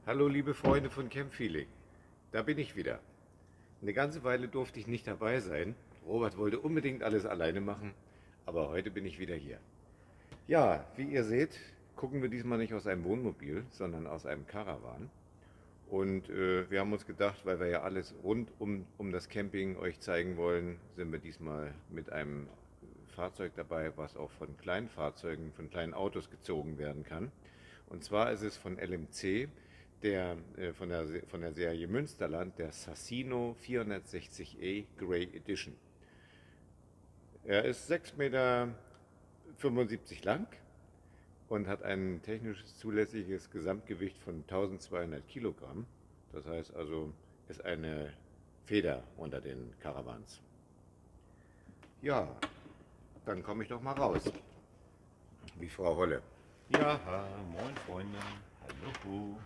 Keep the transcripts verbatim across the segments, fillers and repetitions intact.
Hallo liebe Freunde von Camp Feeling, da bin ich wieder. Eine ganze Weile durfte ich nicht dabei sein. Robert wollte unbedingt alles alleine machen, aber heute bin ich wieder hier. Ja, wie ihr seht, gucken wir diesmal nicht aus einem Wohnmobil, sondern aus einem Caravan. Und äh, wir haben uns gedacht, weil wir ja alles rund um, um das Camping euch zeigen wollen, sind wir diesmal mit einem Fahrzeug dabei, was auch von kleinen Fahrzeugen, von kleinen Autos gezogen werden kann. Und zwar ist es von L M C, der, äh, von, der, von der Serie Münsterland, der Sassino vierhundertsechzig E Grey Edition. Er ist sechs Meter fünfundsiebzig lang und hat ein technisches zulässiges Gesamtgewicht von eintausendzweihundert Kilogramm. Das heißt also, ist eine Feder unter den Caravans. Ja, dann komme ich doch mal raus. Wie Frau Holle. Ja, moin Freunde, hallo.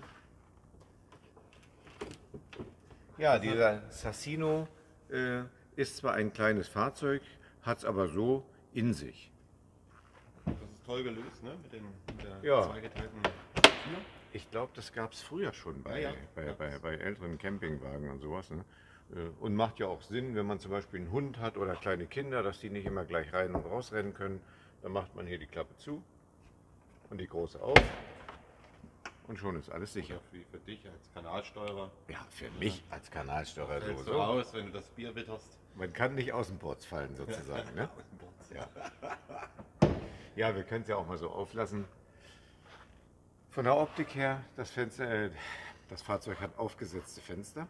Ja, dieser Sassino äh, ist zwar ein kleines Fahrzeug, hat es aber so in sich. Das ist toll gelöst, ne? Mit, den, mit der Ja. zweigeteilten Tür. Ich glaube, das gab es früher schon bei, Ja, ja. bei, Ja. bei, bei älteren Campingwagen und sowas. Ne? Äh, Und macht ja auch Sinn, wenn man zum Beispiel einen Hund hat oder kleine Kinder, dass die nicht immer gleich rein und rausrennen können. Dann macht man hier die Klappe zu und die große auf und schon ist alles sicher. Ja, für, für dich als Kanalsteuerer. Ja, für mich als Kanalsteuer Hältst du sowieso. raus, wenn du das Bier witterst. Man kann nicht aus dem Purz fallen sozusagen. Ne? Aus dem Bord. Ja. Ja, wir können es ja auch mal so auflassen. Von der Optik her, das Fenster, äh, das Fahrzeug hat aufgesetzte Fenster.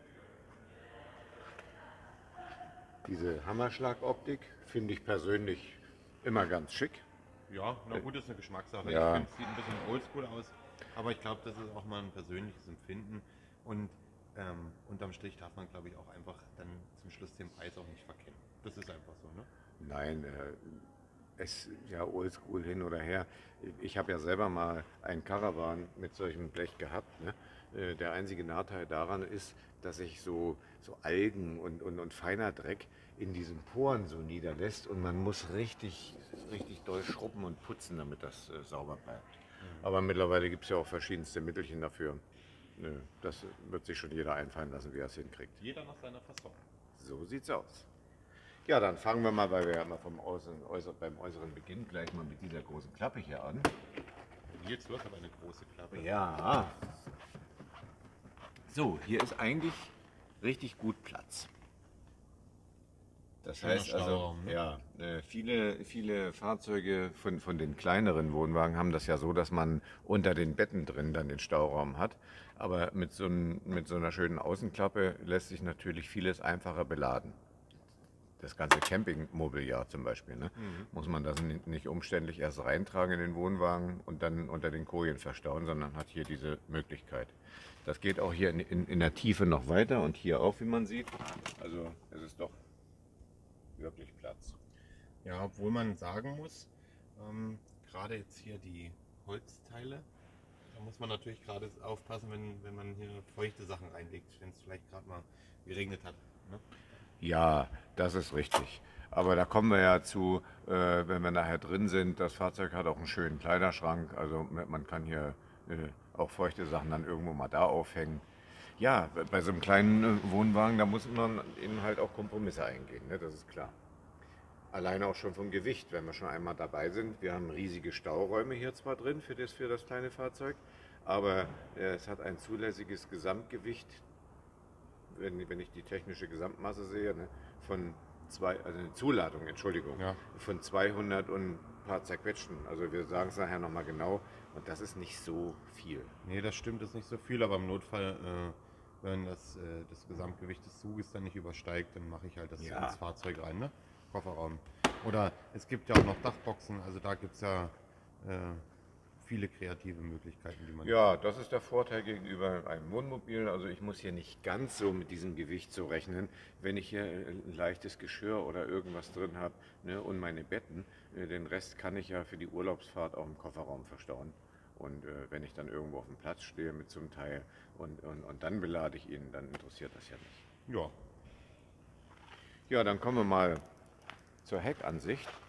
Diese Hammerschlagoptik finde ich persönlich immer ganz schick. Ja, na gut, das ist eine Geschmackssache. Ja. Ich finde, es sieht ein bisschen oldschool aus, aber ich glaube, das ist auch mal ein persönliches Empfinden. Und ähm, unterm Strich darf man, glaube ich, auch einfach dann zum Schluss den Preis auch nicht verkennen. Das ist einfach so, ne? Nein, äh, es ja oldschool hin oder her. Ich habe ja selber mal einen Caravan mit solchem Blech gehabt. Ne? Äh, Der einzige Nachteil daran ist, dass sich so, so Algen und, und, und feiner Dreck in diesen Poren so niederlässt und man muss richtig, richtig doll schrubben und putzen, damit das äh, sauber bleibt. Aber mittlerweile gibt es ja auch verschiedenste Mittelchen dafür. Nö, das wird sich schon jeder einfallen lassen, wie er es hinkriegt. Jeder nach seiner Fasson. So sieht's aus. Ja, dann fangen wir mal, weil wir ja mal vom äußeren, äußer, beim äußeren Beginn gleich mal mit dieser großen Klappe hier an. Nils, du hast aber eine große Klappe. Ja. So, hier ist eigentlich richtig gut Platz. Das Schöner heißt also, Stauraum, ne? ja, äh, viele, viele Fahrzeuge von, von den kleineren Wohnwagen haben das ja so, dass man unter den Betten drin dann den Stauraum hat. Aber mit so, ein, mit so einer schönen Außenklappe lässt sich natürlich vieles einfacher beladen. Das ganze Campingmobiliar zum Beispiel, ne? Mhm. Muss man das ni- nicht umständlich erst reintragen in den Wohnwagen und dann unter den Kojen verstauen, sondern hat hier diese Möglichkeit. Das geht auch hier in, in, in der Tiefe noch weiter und hier auch, wie man sieht. Also es ist doch wirklich Platz. Ja, obwohl man sagen muss, ähm, gerade jetzt hier die Holzteile, da muss man natürlich gerade aufpassen, wenn, wenn man hier feuchte Sachen reinlegt, wenn es vielleicht gerade mal geregnet hat. Ne? Ja, das ist richtig. Aber da kommen wir ja zu, äh, wenn wir nachher drin sind. Das Fahrzeug hat auch einen schönen Kleiderschrank. Also man kann hier äh, auch feuchte Sachen dann irgendwo mal da aufhängen. Ja, bei so einem kleinen äh, Wohnwagen, da muss man eben halt auch Kompromisse eingehen, ne? Das ist klar. Alleine auch schon vom Gewicht, wenn wir schon einmal dabei sind. Wir haben riesige Stauräume hier zwar drin für das, für das kleine Fahrzeug, aber äh, es hat ein zulässiges Gesamtgewicht, wenn, wenn ich die technische Gesamtmasse sehe, ne, von zwei, also eine Zuladung, Entschuldigung, Ja. von zweihundert und ein paar zerquetschten. Also wir sagen es nachher nochmal genau und das ist nicht so viel. Nee, das stimmt, ist nicht so viel, aber im Notfall, äh, wenn das, äh, das Gesamtgewicht des Zuges dann nicht übersteigt, dann mache ich halt das Ja. ins Fahrzeug rein, ne? Kofferraum. Oder es gibt ja auch noch Dachboxen, also da gibt es ja äh, viele kreative Möglichkeiten, die man. Ja, das ist der Vorteil gegenüber einem Wohnmobil. Also ich muss hier nicht ganz so mit diesem Gewicht so rechnen. Wenn ich hier ein leichtes Geschirr oder irgendwas drin habe, ne, und meine Betten, äh, den Rest kann ich ja für die Urlaubsfahrt auch im Kofferraum verstauen. Und äh, wenn ich dann irgendwo auf dem Platz stehe mit so einem Teil und, und, und dann belade ich ihn, dann interessiert das ja nicht. Ja, Ja, dann kommen wir mal zur Heckansicht.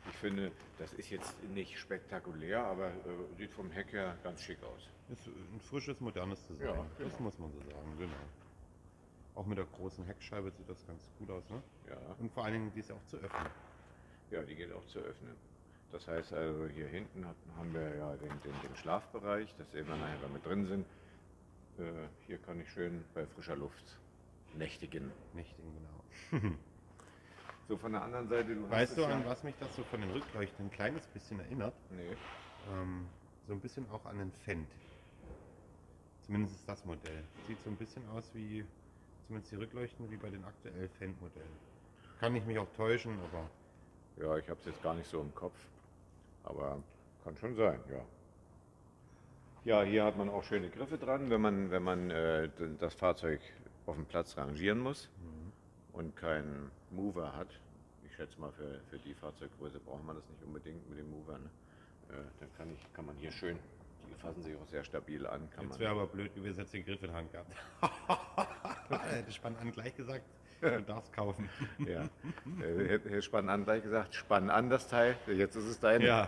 Ich finde, das ist jetzt nicht spektakulär, aber äh, sieht vom Heck her ganz schick aus. Ist ein frisches, modernes Design. Ja, Das genau. muss man so sagen, genau. Auch mit der großen Heckscheibe sieht das ganz gut aus, ne? Ja, Und vor allen Dingen, die ist auch zu öffnen. ja, die geht auch zu öffnen. Das heißt also, hier hinten hat, haben wir ja den, den, den Schlafbereich, das sehen wir nachher, wenn wir drin sind. Äh, hier kann ich schön bei frischer Luft nächtigen. Nächtigen, genau. So von der anderen Seite, du hast Weißt es du, ja, an was mich das so von den Rückleuchten ein kleines bisschen erinnert? Nee. Ähm, so ein bisschen auch an den Fendt. Zumindest ist das Modell. Sieht so ein bisschen aus wie, zumindest die Rückleuchten, wie bei den aktuellen Fendt-Modellen. Kann ich mich auch täuschen, aber Ja, ich habe es jetzt gar nicht so im Kopf, aber kann schon sein, ja. Ja, hier hat man auch schöne Griffe dran, wenn man, wenn man äh, d- das Fahrzeug auf dem Platz rangieren muss und keinen Mover hat. Ich schätze mal, für, für die Fahrzeuggröße braucht man das nicht unbedingt mit dem Mover. Ne? Äh, dann kann, ich, kann man hier schön, die fassen sich auch sehr stabil an. Kann jetzt man, wäre aber blöd gewesen, jetzt den Griff in der Hand gehabt. Hätte Spann an gleich gesagt, du darfst kaufen. ja. äh, hätte hätte Spann an gleich gesagt, spann an das Teil, jetzt ist es deine. Ja,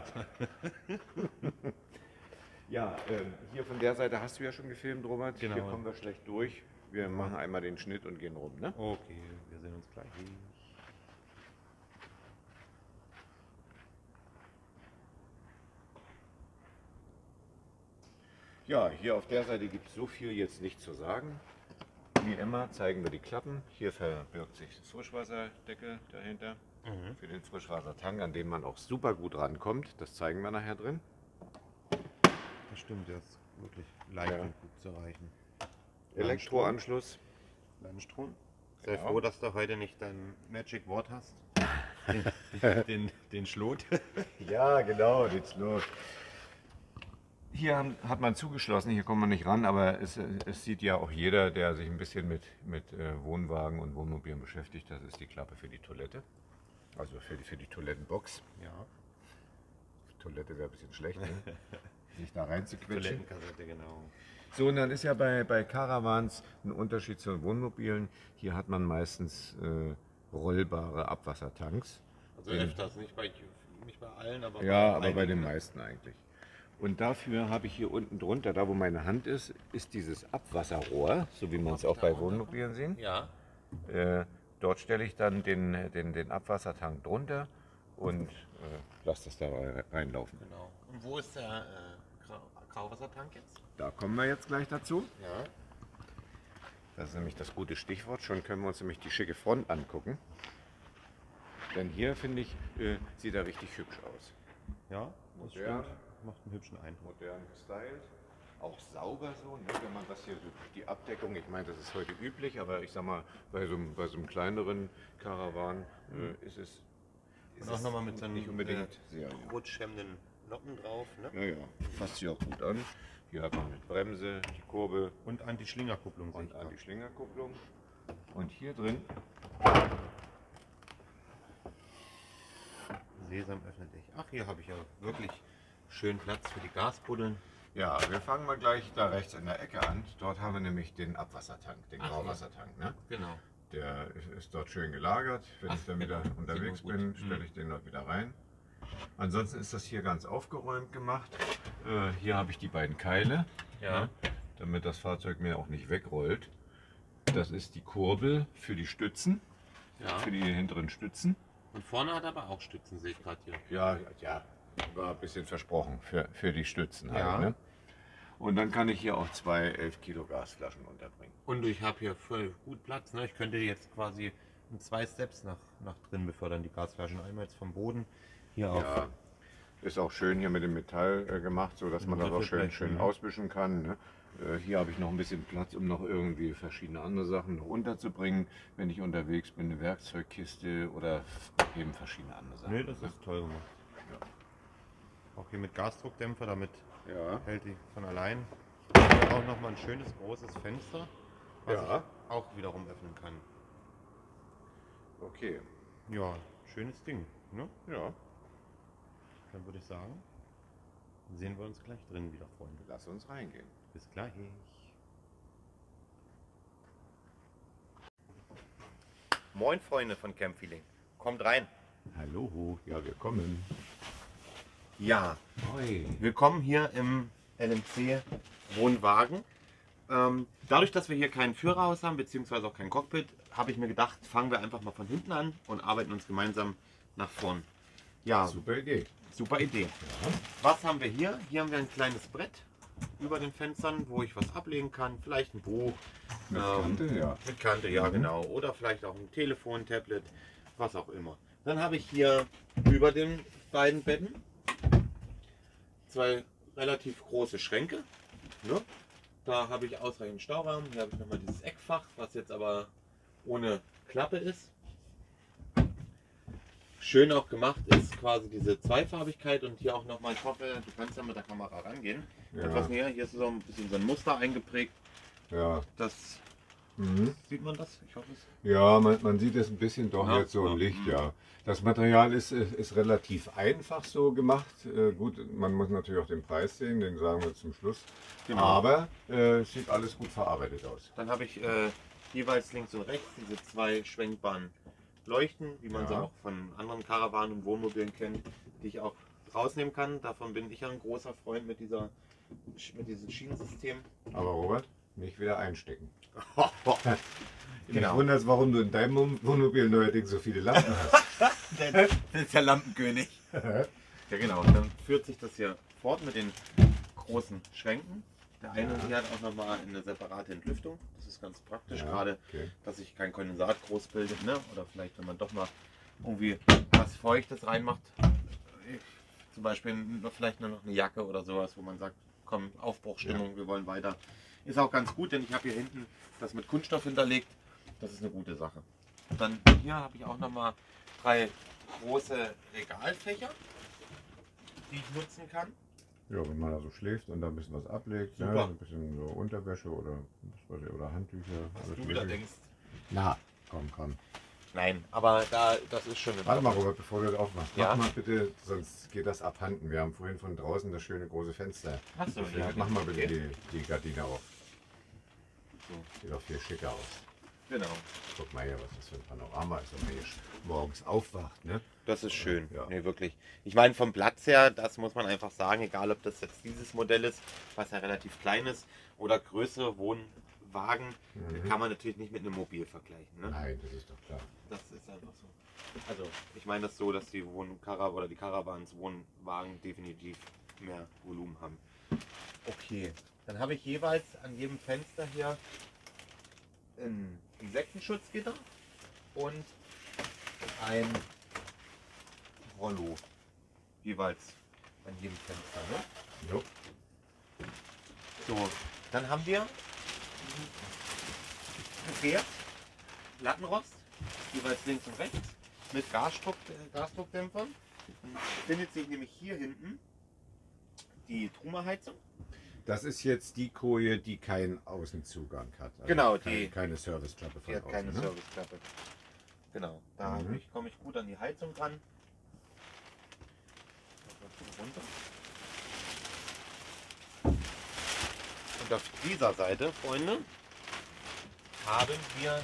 Ja, ähm, hier von der Seite hast du ja schon gefilmt, Robert. Genau. Hier kommen wir schlecht durch. Wir machen einmal den Schnitt und gehen rum, ne? okay, wir sehen uns gleich. Ja, hier auf der Seite gibt es so viel jetzt nicht zu sagen. Wie immer zeigen wir die Klappen. Hier verbirgt sich das Frischwasserdeckel dahinter für den Frischwassertank, an dem man auch super gut rankommt. Das zeigen wir nachher drin. Das stimmt, der ist wirklich leicht Ja. und gut zu erreichen. Elektroanschluss. Landstrom. Sei Genau. froh, dass du heute nicht dein Magic Wort hast. Den, den, den Schlot. Ja, genau, geht's los. Hier haben, hat man zugeschlossen, hier kommt man nicht ran, aber es, es sieht ja auch jeder, der sich ein bisschen mit, mit äh, Wohnwagen und Wohnmobilen beschäftigt, das ist die Klappe für die Toilette. Also für die, für die Toilettenbox. Ja, Toilette wäre ein bisschen schlecht, ne? Sich da reinzuquetschen. Toilettenkassette, genau. So, und dann ist ja bei, bei Caravans ein Unterschied zu Wohnmobilen. Hier hat man meistens äh, rollbare Abwassertanks. Also Den- öfters, nicht bei, nicht bei allen, aber Ja, aber bei einigen, den ne? meisten eigentlich. Und dafür habe ich hier unten drunter, da wo meine Hand ist, ist dieses Abwasserrohr, so wie man es auch bei Wohnmobilen sieht. Ja, Äh, dort stelle ich dann den, den, den Abwassertank drunter und äh, lasse das da rei- reinlaufen. genau. Und wo ist der äh, Grau Grauwassertank jetzt? Da kommen wir jetzt gleich dazu. Ja. Das ist nämlich das gute Stichwort. Schon können wir uns nämlich die schicke Front angucken. Denn hier, finde ich, äh, sieht er richtig hübsch aus. Ja, das Modern. stimmt. Macht einen hübschen Eindruck. Modern gestylt. Auch sauber so, ne? Wenn man das hier so, die Abdeckung, ich meine, das ist heute üblich, aber ich sag mal, bei so einem, bei so einem kleineren Karawan äh, ist es ist Und auch es nochmal mit so einem nicht unbedingt äh, sehr. rutschhemmenden Noppen drauf. Ne? Ja, ja, fasst sich auch gut an. Hier hat man mit Bremse, die Kurbel Und Anti-Schlingerkupplung. sehe und ich gerade. Anti-Schlingerkupplung. Und hier drin, Sesam öffnet dich. Ach, hier habe ich ja wirklich schön Platz für die Gasbuddeln. ja, wir fangen mal gleich da rechts in der Ecke an. Dort haben wir nämlich den Abwassertank, den Ach, Grauwassertank. Ne? Genau. Der ist, ist dort schön gelagert. Wenn ich dann wieder unterwegs gut. bin, stelle ich den dort wieder rein. Ansonsten ist das hier ganz aufgeräumt gemacht. Äh, hier habe ich die beiden Keile, Ja. ne, damit das Fahrzeug mir auch nicht wegrollt. Das ist die Kurbel für die Stützen, Ja. für die hinteren Stützen. Und vorne hat er aber auch Stützen, sehe ich gerade hier. Ja, ja, war ein bisschen versprochen für, für die Stützen halt. Ja. Ne? Und dann kann ich hier auch zwei elf Kilo Gasflaschen unterbringen. Und ich habe hier voll gut Platz. Ne? Ich könnte jetzt quasi in zwei Steps nach, nach drin befördern, die Gasflaschen. Einmal jetzt vom Boden hier auf. Ja, ist auch schön hier mit dem Metall äh, gemacht, so dass man das auch schön, Riffelblech, schön ne? auswischen kann. Ne? Äh, hier habe ich noch ein bisschen Platz, um noch irgendwie verschiedene andere Sachen noch unterzubringen, wenn ich unterwegs bin, eine Werkzeugkiste oder eben verschiedene andere Sachen. Nee, das ne? ist toll gemacht. Ja. Auch hier mit Gasdruckdämpfer, damit Ja, hält die von allein. Auch nochmal ein schönes großes Fenster, was Ja. ich auch wiederum öffnen kann. okay. Ja, schönes Ding. Ne? Ja, Dann würde ich sagen, sehen wir uns gleich drin wieder, Freunde. lass uns reingehen. Bis gleich. Moin Freunde von Camp Feeling. Kommt rein. Hallo, ja, wir kommen. Ja, Hoi. willkommen hier im L M C Wohnwagen. Ähm, dadurch, dass wir hier kein Führerhaus haben, beziehungsweise auch kein Cockpit, habe ich mir gedacht, fangen wir einfach mal von hinten an und arbeiten uns gemeinsam nach vorn. Ja, Super Idee. super Idee. Ja. Was haben wir hier? Hier haben wir ein kleines Brett über den Fenstern, wo ich was ablegen kann. Vielleicht ein Buch. Mit ähm, Kante, ja. Mit Kante, ja Mhm. genau. Oder vielleicht auch ein Telefon, Tablet, was auch immer. Dann habe ich hier über den beiden Betten zwei relativ große Schränke. Ne? Da habe ich ausreichend Stauraum. Hier habe ich nochmal dieses Eckfach, was jetzt aber ohne Klappe ist. Schön auch gemacht ist quasi diese Zweifarbigkeit und hier auch nochmal, ich hoffe, du kannst ja mit der Kamera rangehen. Ja. Etwas näher, hier ist so ein bisschen so ein Muster eingeprägt. Ja. Das Mhm. sieht man das? Ich hoffe es. Ja, man, man sieht es ein bisschen doch Ja, jetzt so im ja. Licht, Mhm. ja. Das Material ist, ist, ist relativ einfach so gemacht. Äh, gut, man muss natürlich auch den Preis sehen, den sagen wir zum Schluss. Genau. Aber äh, sieht alles gut verarbeitet aus. Dann habe ich äh, jeweils links und rechts diese zwei schwenkbaren Leuchten, wie man Ja. sie auch von anderen Karawanen und Wohnmobilen kennt, die ich auch rausnehmen kann. Davon bin ich ja ein großer Freund mit, dieser, mit diesem Schienensystem. Aber Robert, nicht wieder einstecken. Genau. Ich wundere, warum du in deinem Wohnmobil neuerdings so viele Lampen hast. Das ist der Lampenkönig. Ja genau, und dann führt sich das hier fort mit den großen Schränken. Der eine Ja. hier hat auch nochmal eine separate Entlüftung. Das ist ganz praktisch, Ja, gerade, okay. dass sich kein Kondensat groß bildet. Ne? Oder vielleicht, wenn man doch mal irgendwie was Feuchtes reinmacht. Zum Beispiel noch- vielleicht nur noch eine Jacke oder sowas, wo man sagt, komm, Aufbruchstimmung, wir wollen weiter. Ist auch ganz gut, denn ich habe hier hinten das mit Kunststoff hinterlegt. Das ist eine gute Sache. Dann hier habe ich auch nochmal drei große Regalfächer, die ich nutzen kann. Ja, wenn man da so schläft und da ein bisschen was ablegt, ne? Super. Ein bisschen so Unterwäsche oder, was weiß ich, oder Handtücher. Was alles du da mögliche. denkst. Na, komm, komm. Nein, aber da, das ist schon eine Warte mal, Robert, bevor du das aufmachst. Ja? Mach mal bitte, sonst geht das abhanden. Wir haben vorhin von draußen das schöne große Fenster. Ach so, Deswegen ja, mach mal bitte okay. die, die Gardine auf. So, Sieht auch viel schicker aus. genau. Guck mal hier, was das für ein Panorama ist, wenn man hier morgens aufwacht, ne? Das ist schön. Ja. Nee, wirklich. Ich meine, vom Platz her, das muss man einfach sagen, egal ob das jetzt dieses Modell ist, was ja relativ klein ist, oder größere Wohnwagen, Mhm. kann man natürlich nicht mit einem Mobil vergleichen. Ne? Nein, das ist doch klar. Das ist einfach so. Also, ich meine das so, dass die Wohnkara oder die Caravans, Wohnwagen definitiv mehr Volumen haben. Okay, dann habe ich jeweils an jedem Fenster hier ein Insektenschutzgitter und ein Rollo. Jeweils an jedem Fenster. Ne? Jo. So, dann haben wir Gefährt, Lattenrost, jeweils links und rechts, mit Gasdruck, äh, Gasdruckdämpfern. Dann findet sich nämlich hier hinten die Truma-Heizung. Das ist jetzt die Koje, die keinen Außenzugang hat. Also Genau, keine, die- keine Serviceklappe von Die hat außen. keine ne? Serviceklappe. Genau, da Mhm. hab ich- komme ich gut an die Heizung dran. Runter. Und auf dieser Seite, Freunde, haben wir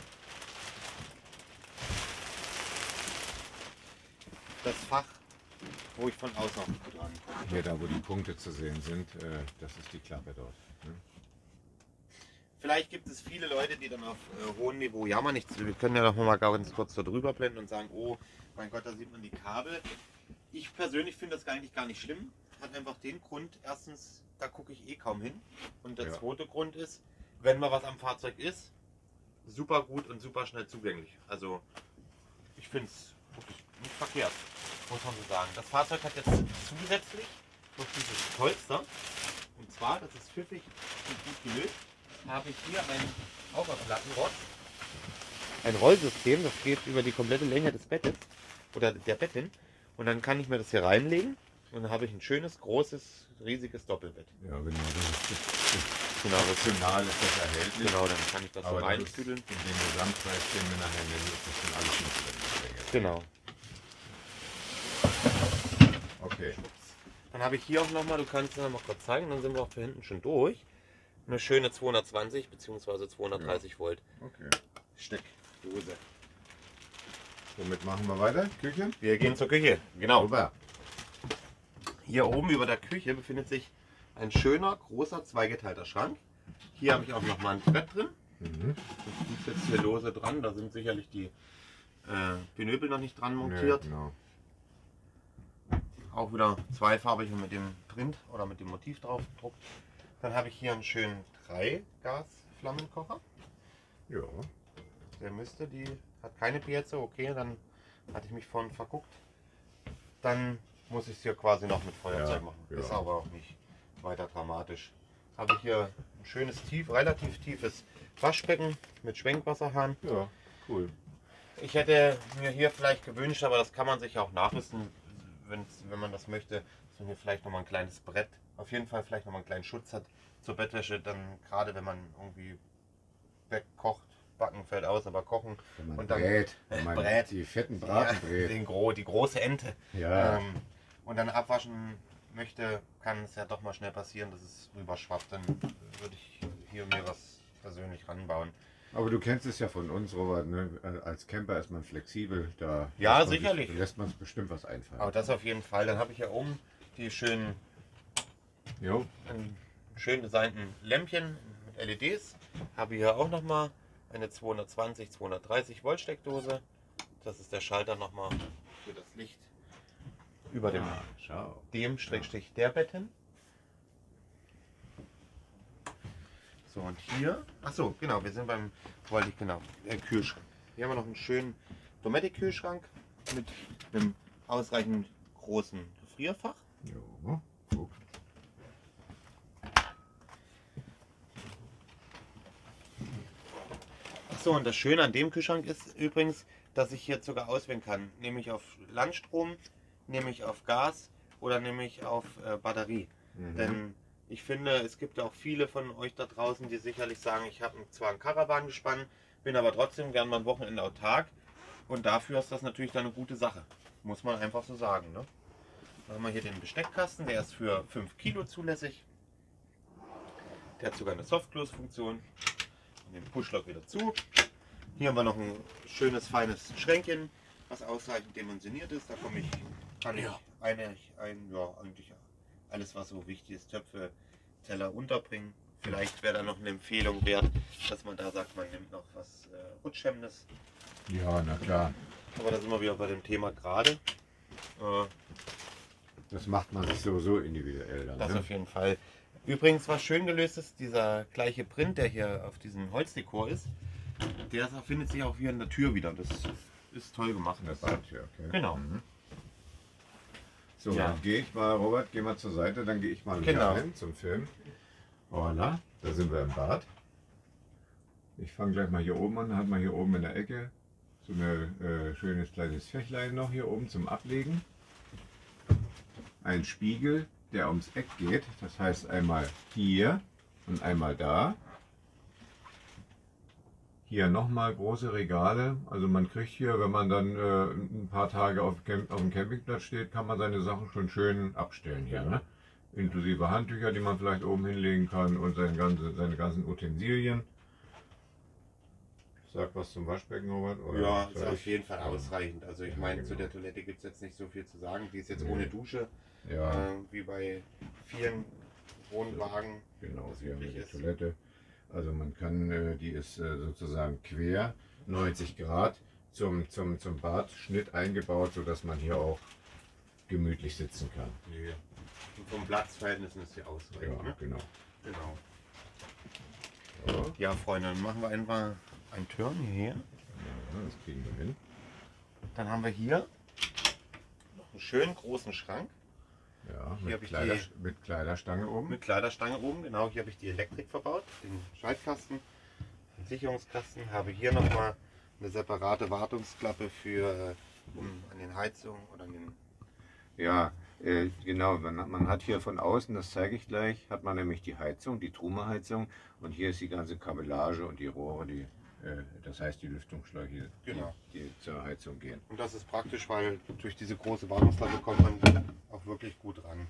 das Fach, wo ich von außen auch gut rankomme. Hier, da wo die Punkte zu sehen sind, äh, das ist die Klappe dort. Ne? Vielleicht gibt es viele Leute, die dann auf äh, hohem Niveau jammern. Ich, wir können ja noch mal ganz kurz da drüber blenden und sagen, oh mein Gott, da sieht man die Kabel. Ich persönlich finde das eigentlich gar nicht schlimm. Hat einfach den Grund, erstens, da gucke ich eh kaum hin. Und der Ja. zweite Grund ist, wenn mal was am Fahrzeug ist, super gut und super schnell zugänglich. Also ich finde es wirklich nicht verkehrt, muss man so sagen. Das Fahrzeug hat jetzt zusätzlich noch dieses Polster. Und zwar, das ist pfiffig und gut gelöst, habe ich hier ein auch auf Lattenrost. Ein Rollsystem, das geht über die komplette Länge des Bettes oder der Bettin. Und dann kann ich mir das hier reinlegen und dann habe ich ein schönes, großes, riesiges Doppelbett. Ja, genau. Das ist Genau, das optional ist das erhältlich. Genau, dann kann ich das so Aber das ist reintüdeln. in den Gesamtpreis, den wir nachher nennen, ist das schon alles mit drin. Genau. Okay. Dann habe ich hier auch nochmal, du kannst es noch mal kurz zeigen, dann sind wir auch für hinten schon durch. Eine schöne zweihundertzwanzig bzw. zweihundertdreißig Volt Okay. Steckdose. Womit machen wir weiter? Küche? Wir gehen zur Küche. Genau. Super. Hier oben über der Küche befindet sich ein schöner, großer, zweigeteilter Schrank. Hier habe ich auch noch mal ein Brett drin. Mhm. Das liegt jetzt hier lose dran. Da sind sicherlich die äh, Pinöpel noch nicht dran montiert. Nee, genau. Auch wieder zweifarbig und mit dem Print oder mit dem Motiv drauf gedruckt. Dann habe ich hier einen schönen drei Gas Flammenkocher. Ja. Der müsste, die hat keine Piezo, okay, dann hatte ich mich vorhin verguckt. Dann muss ich es hier quasi noch mit Feuerzeug Ja, machen. ja. Ist aber auch nicht weiter dramatisch. Habe ich hier ein schönes, tief, relativ tiefes Waschbecken mit Schwenkwasserhahn. Ja, cool. Ich hätte mir hier vielleicht gewünscht, aber das kann man sich auch nachrüsten, wenn's, wenn man das möchte, dass man hier vielleicht noch mal ein kleines Brett, auf jeden Fall vielleicht noch mal einen kleinen Schutz hat zur Bettwäsche, dann gerade wenn man irgendwie wegkocht, backen fällt aus, aber kochen Wenn man und dann brät, wenn man brät. die fetten Braten ja, brät. den Gro die große Ente Ja. ähm, und dann abwaschen möchte, kann es ja doch mal schnell passieren, dass es rüberschwappt. Dann würde ich hier mir was persönlich ranbauen. Aber du kennst es ja von uns, Robert, ne? Als Camper ist man flexibel, da Ja, lässt man sicherlich. Sich, lässt man sich bestimmt was einfallen. Aber das auf jeden Fall. Dann habe ich hier oben die schönen, Jo. einen schön designten Lämpchen mit L E Ds. Habe hier auch nochmal eine zweihundertzwanzig, zweihundertdreißig Volt Steckdose. Das ist der Schalter nochmal für das Licht über dem, Ah, schau. dem Schrägstrich der Betten. So, und hier, ach so, genau, wir sind beim, wollte ich genau, äh, Kühlschrank. Hier haben wir noch einen schönen Dometic-Kühlschrank mit einem ausreichend großen Gefrierfach. Jo. Guck. So, und das Schöne an dem Kühlschrank ist übrigens, dass ich hier sogar auswählen kann. Nehme ich auf Landstrom, nehme ich auf Gas oder nehme ich auf äh, Batterie. Mhm. Denn ich finde, es gibt ja auch viele von euch da draußen, die sicherlich sagen, ich habe zwar ein Caravan gespannt, bin aber trotzdem gern mal ein Wochenende autark. Und dafür ist das natürlich dann eine gute Sache. Muss man einfach so sagen. Ne? Dann haben wir hier den Besteckkasten, der ist für fünf Kilo zulässig. Der hat sogar eine Softclose-Funktion. Den Pushlock wieder zu. Hier haben wir noch ein schönes feines Schränkchen, was ausreichend dimensioniert ist. Da komme ich, kann ich eine, ein, ja, eigentlich alles, was so wichtig ist, Töpfe, Teller unterbringen. Vielleicht wäre da noch eine Empfehlung wert, dass man da sagt, man nimmt noch was äh, Rutschhemmendes. Ja, na klar. Aber da sind wir wieder bei dem Thema gerade. Äh, Das macht man sich sowieso individuell dann. das Ne? auf jeden Fall. Übrigens, was schön gelöst ist, dieser gleiche Print, der hier auf diesem Holzdekor ist, der findet sich auch hier in der Tür wieder. Das ist toll gemacht. Das Bad, ja, okay. Genau. Mhm. So, Ja. dann gehe ich mal, Robert, geh mal zur Seite, dann gehe ich mal Genau. hier hin zum Film. Voilà, da sind wir im Bad. Ich fange gleich mal hier oben an, hat man hier oben in der Ecke so ein äh, schönes kleines Fächlein noch hier oben zum Ablegen. Ein Spiegel, der ums Eck geht, das heißt einmal hier und einmal da. Hier nochmal große Regale, also man kriegt hier, wenn man dann äh, ein paar Tage auf, Camp auf dem Campingplatz steht, kann man seine Sachen schon schön abstellen hier. Ne? Inklusive Handtücher, die man vielleicht oben hinlegen kann und seine, ganze, seine ganzen Utensilien. Sag was zum Waschbecken, Robert? Oder Ja, ist soll auf ich? jeden Fall ausreichend. Also ich Ja, meine, genau. zu der Toilette gibt es jetzt nicht so viel zu sagen. Die ist jetzt Nee. ohne Dusche, Ja, äh, wie bei vielen Wohnwagen. genau, das hier haben wir üblich die ist. Toilette. Also man kann, äh, die ist äh, sozusagen quer, neunzig Grad zum, zum, zum Badschnitt eingebaut, sodass man hier auch gemütlich sitzen kann. Nee. Und vom Platzverhältnissen ist sie ausreichend. Ja, Ne? genau. Genau. Ja, Ja, Freunde, dann machen wir einfach einen Turn hierher. ja, das kriegen wir hin. Dann haben wir hier noch einen schönen großen Schrank Ja, Hier mit, hab ich Kleider, die- mit Kleiderstange oben. mit Kleiderstange oben. Genau, hier habe ich die Elektrik verbaut, den Schaltkasten, den Sicherungskasten. Habe hier nochmal eine separate Wartungsklappe für um an den Heizungen oder an den. Ja, äh, genau. Man, hat- man hat hier von außen, das zeige ich gleich, hat man nämlich die Heizung, die Trume-Heizung. Und hier ist die ganze Kabellage und die Rohre, die, äh, das heißt die Lüftungsschläuche, Genau. die, die zur Heizung gehen. Und das ist praktisch, weil durch diese große Wartungsklappe kommt man auch wirklich gut ran.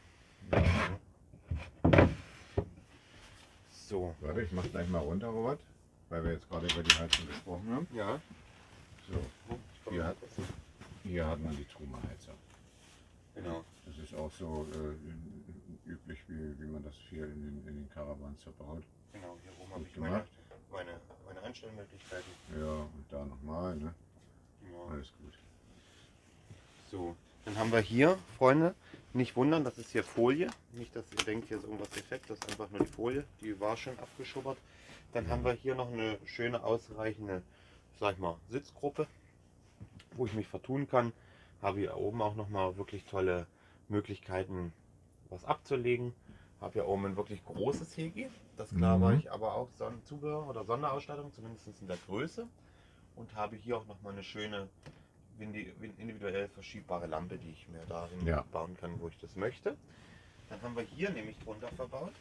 So. Warte, ich mach gleich mal runter, Robert, weil wir jetzt gerade über die Heizung gesprochen haben. Ja. So, Hier hat, hier hat man die Truma-Heizung. Genau. Das ist auch so äh, üblich, wie, wie man das hier in den, in den Caravans verbaut. Genau, hier oben Gut habe ich gemacht. meine, meine, meine Einstellmöglichkeiten. Ja, und da nochmal, ne? Ja. Alles gut. So, dann haben wir hier, Freunde, nicht wundern, das ist hier Folie. Nicht, dass ihr denkt, hier ist irgendwas defekt, das ist einfach nur die Folie, die war schon abgeschubbert. Dann haben wir hier noch eine schöne, ausreichende, sag ich mal, Sitzgruppe, wo ich mich vertun kann. Habe hier oben auch nochmal wirklich tolle Möglichkeiten, was abzulegen. Habe hier oben ein wirklich großes Hegi, das glaube Mhm. ich, aber auch Zubehör oder Sonderausstattung, zumindest in der Größe. Und habe hier auch nochmal eine schöne individuell verschiebbare Lampe, die ich mir dahin Ja. bauen kann, wo ich das möchte. Dann haben wir hier nämlich drunter verbaut.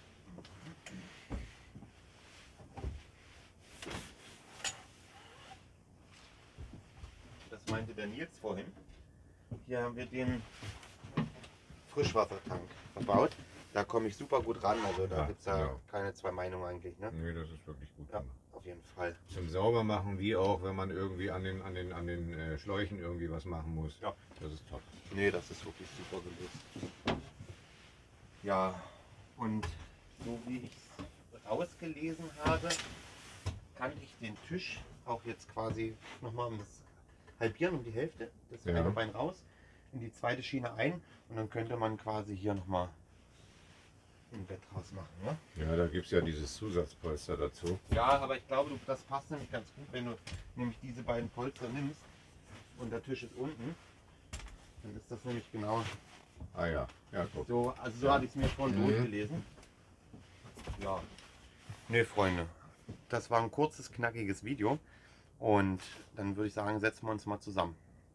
Das meinte der Nils vorhin. Hier haben wir den Frischwassertank verbaut. Da komme ich super gut ran, also da Ja, gibt es ja genau. keine zwei Meinungen eigentlich. Ne? Nee, das ist wirklich gut Ja, gemacht. auf jeden Fall. Zum Saubermachen, wie auch, wenn man irgendwie an den, an den, an den äh, Schläuchen irgendwie was machen muss. Ja. Das ist top. Nee, das ist wirklich super gelöst. Ja, und so wie ich es rausgelesen habe, kann ich den Tisch auch jetzt quasi nochmal um das halbieren, um die Hälfte, das Ja. eine Bein raus, in die zweite Schiene ein und dann könnte man quasi hier nochmal ein Bett draus machen. Ne? Ja, da gibt es ja dieses Zusatzpolster dazu. Ja, aber ich glaube, das passt nämlich ganz gut, wenn du nämlich diese beiden Polster nimmst und der Tisch ist unten, dann ist das nämlich genau Ah ja, ja, guck. so, also so Ja. hatte ich es mir vorhin Mhm. durchgelesen. Ja. Ne, Freunde, das war ein kurzes, knackiges Video und dann würde ich sagen, setzen wir uns mal zusammen.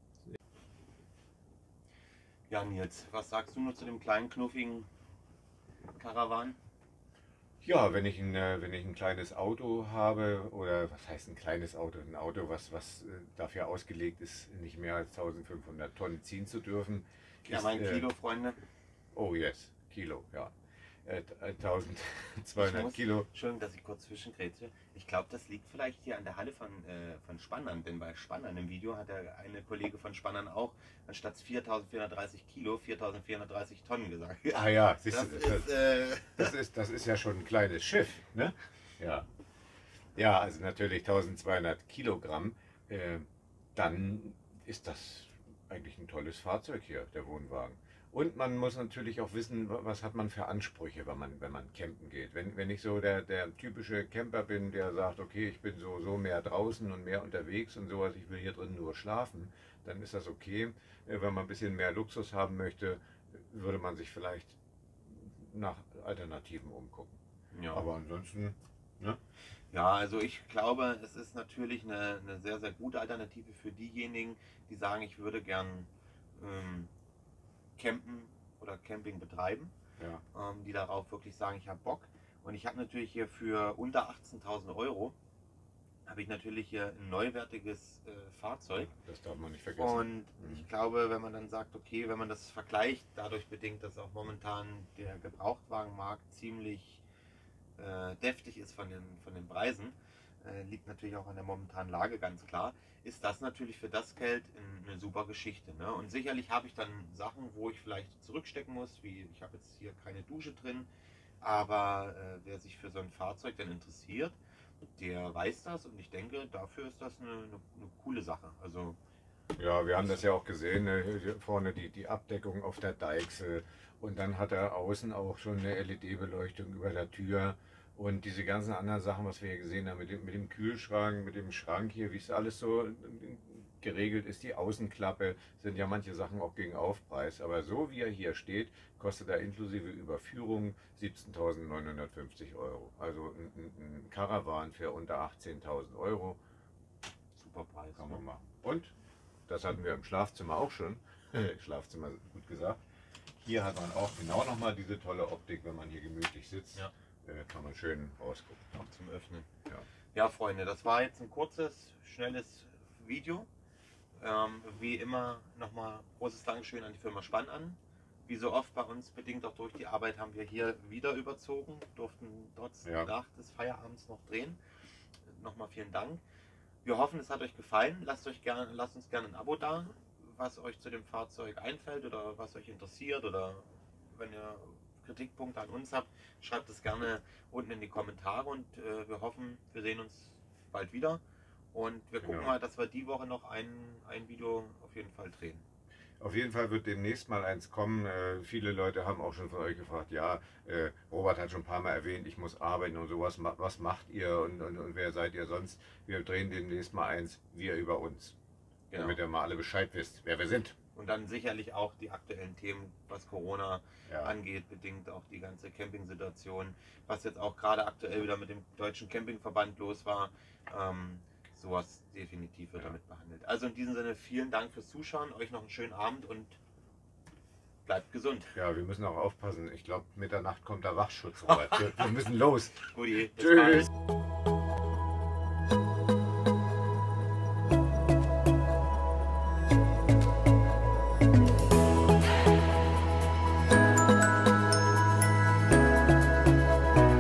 Ja, Nils, was sagst du nur zu dem kleinen, knuffigen Karawan? Ja, wenn ich, ein, äh, wenn ich ein kleines Auto habe, oder was heißt ein kleines Auto? Ein Auto, was, was äh, dafür ausgelegt ist, nicht mehr als eintausendfünfhundert Tonnen ziehen zu dürfen. Ja, ist, mein äh, Kilo, Freunde. Oh yes, Kilo, ja. Äh, Ich eintausendzweihundert muss- Kilo. Entschuldigung, dass ich kurz zwischengrätsche. Ich glaube, das liegt vielleicht hier an der Halle von, äh, von Spannern, denn bei Spannern im Video hat der eine Kollege von Spannern auch anstatt viertausendvierhundertdreißig Kilo viertausendvierhundertdreißig Tonnen gesagt. Ah ja, siehst Das du, ist, äh, das, ist, das ist ja schon ein kleines Schiff, ne? Ja. Ja, also natürlich eintausendzweihundert Kilogramm. Äh, dann ist das eigentlich ein tolles Fahrzeug hier, der Wohnwagen. Und man muss natürlich auch wissen, wa- was hat man für Ansprüche, wenn man, wenn man campen geht. Wenn, wenn ich so der, der typische Camper bin, der sagt, okay, ich bin so, so mehr draußen und mehr unterwegs und sowas, ich will hier drin nur schlafen, dann ist das okay. Äh, Wenn man ein bisschen mehr Luxus haben möchte, würde man sich vielleicht nach Alternativen umgucken. ja. Aber ansonsten, ne? Ja, also ich glaube, es ist natürlich eine, eine sehr, sehr gute Alternative für diejenigen, die sagen, ich würde gern ähm, campen oder Camping betreiben, Ja. ähm, die darauf wirklich sagen, ich habe Bock. Und ich habe natürlich hier für unter achtzehntausend Euro, habe ich natürlich hier ein neuwertiges äh, Fahrzeug. Das darf man nicht vergessen. Und Mhm. ich glaube, wenn man dann sagt, okay, wenn man das vergleicht, dadurch bedingt, dass auch momentan der Gebrauchtwagenmarkt ziemlich äh, deftig ist von den, von den Preisen, äh, liegt natürlich auch an der momentanen Lage, ganz klar, ist das natürlich für das Geld in, eine super Geschichte. Ne? Und sicherlich habe ich dann Sachen, wo ich vielleicht zurückstecken muss, wie ich habe jetzt hier keine Dusche drin, aber äh, wer sich für so ein Fahrzeug dann interessiert, der weiß das und ich denke, dafür ist das eine, eine, eine coole Sache. Also Ja, wir haben das ja auch gesehen, ne? Hier vorne die, die Abdeckung auf der Deichsel und dann hat er außen auch schon eine L E D-Beleuchtung über der Tür und diese ganzen anderen Sachen, was wir hier gesehen haben, mit dem, mit dem Kühlschrank, mit dem Schrank hier, wie es alles so geregelt ist, die Außenklappe, sind ja manche Sachen auch gegen Aufpreis, aber so wie er hier steht, kostet er inklusive Überführung siebzehntausendneunhundertfünfzig Euro. Also ein, ein, ein Caravan für unter achtzehntausend Euro super Preis. kann man machen. Und das hatten wir im Schlafzimmer auch schon. Schlafzimmer, gut gesagt. Hier hat man auch genau nochmal diese tolle Optik, wenn man hier gemütlich sitzt. Ja. Äh, kann man schön rausgucken. Auch zum Öffnen. Ja. Ja, Freunde, das war jetzt ein kurzes, schnelles Video. Ähm, wie immer nochmal großes Dankeschön an die Firma Spann an. Wie so oft bei uns, bedingt auch durch die Arbeit, haben wir hier wieder überzogen, durften trotz Ja. nach des Feierabends noch drehen. Nochmal vielen Dank. Wir hoffen, es hat euch gefallen. Lasst, euch gerne, lasst uns gerne ein Abo da, was euch zu dem Fahrzeug einfällt oder was euch interessiert, oder wenn ihr Kritikpunkte an uns habt, schreibt es gerne unten in die Kommentare, und äh, wir hoffen, wir sehen uns bald wieder, und wir gucken Genau. mal, dass wir die Woche noch ein, ein Video auf jeden Fall drehen. Auf jeden Fall wird demnächst mal eins kommen. Äh, viele Leute haben auch schon von euch gefragt, ja, äh, Robert hat schon ein paar Mal erwähnt, ich muss arbeiten und sowas. Ma was macht ihr und, und, und wer seid ihr sonst? Wir drehen demnächst mal eins, wir über uns. Genau. Damit ihr mal alle Bescheid wisst, wer wir sind. Und dann sicherlich auch die aktuellen Themen, was Corona Ja. angeht, bedingt auch die ganze Camping-Situation, was jetzt auch gerade aktuell wieder mit dem Deutschen Campingverband los war. Ähm, sowas definitiv wird Ja. damit behandelt. Also in diesem Sinne, vielen Dank fürs Zuschauen, euch noch einen schönen Abend und bleibt gesund. Ja, wir müssen auch aufpassen. Ich glaube, Mitternacht kommt der Wachschutz, Robert. wir, wir müssen los. Guti, bis Tschüss. bald.